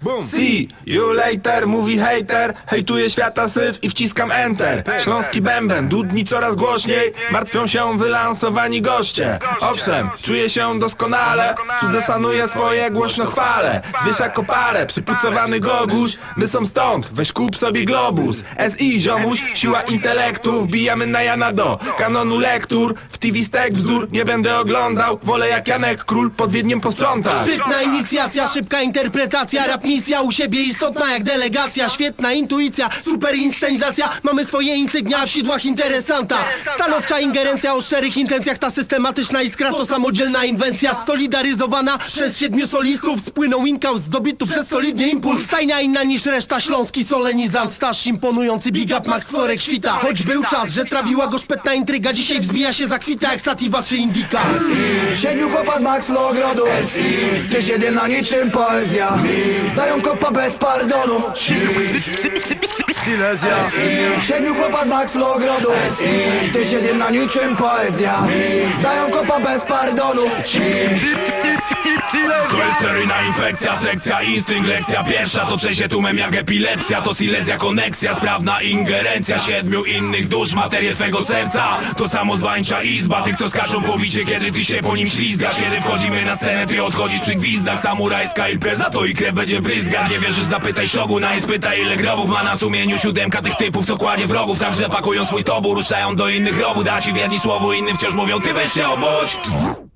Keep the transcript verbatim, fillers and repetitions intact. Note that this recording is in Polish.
Boom. See you later, mówi hater. Hejtuje świata syf i wciskam enter. Śląski bęben, dudni coraz głośniej. Martwią się wylansowani goście. Owszem, czuję się doskonale. Cudze sanuje swoje, głośno chwale. Zwierz jako parę, przypucowany goguś. My są stąd, weź kup sobie globus. S I ziomuś, siła intelektu. Wbijamy na Jana do kanonu lektur. W T V stek bzdur nie będę oglądał. Wolę jak Janek Król pod Wiedniem posprzątać. Szybna inicjacja, szybka interpretacja. Rap misja u siebie istotna jak delegacja. Świetna intuicja, super inscenizacja. Mamy swoje insygnia w sidłach interesanta. Stanowcza ingerencja o szczerych intencjach. Ta systematyczna iskra to samodzielna inwencja. Solidaryzowana przez siedmiu solistów. Spłynął inkał zdobytu przez solidny impuls. Stajnia inna niż reszta, śląski solenizant. Staż imponujący, big up Max Forek świta. Choć był czas, że trawiła go szpetna intryga. Dzisiaj wzbija się zakwita jak sativa czy indyka. Siedmiu chłopa z Max Logrodu. Ty siedzi na niczym poezja. Dają kopa bez pardonu. Silesia. Siedmiu chłopa z Max Logrodu. Ty siedzi na niczym poezja. Dają kopa bez pardonu. To jest seryjna infekcja, sekcja, instynkt, lekcja pierwsza. To trzęsie tłumem jak epilepsja. To silezja, koneksja, sprawna ingerencja siedmiu innych dusz, materię twego serca. To samozwańcza izba tych, co skaczą po bicie, kiedy ty się po nim ślizgasz. Kiedy wchodzimy na scenę, ty odchodzisz przy gwizdach. Samurajska impreza, to i krew będzie bryzgać. Nie wierzysz, zapytaj Szoguna i spytaj, ile grobów ma na sumieniu siódemka tych typów, co kładzie wrogów. Także pakują swój tobór, ruszają do innych robót. A ci wierni słowu, innym wciąż mówią, ty weź się obudź.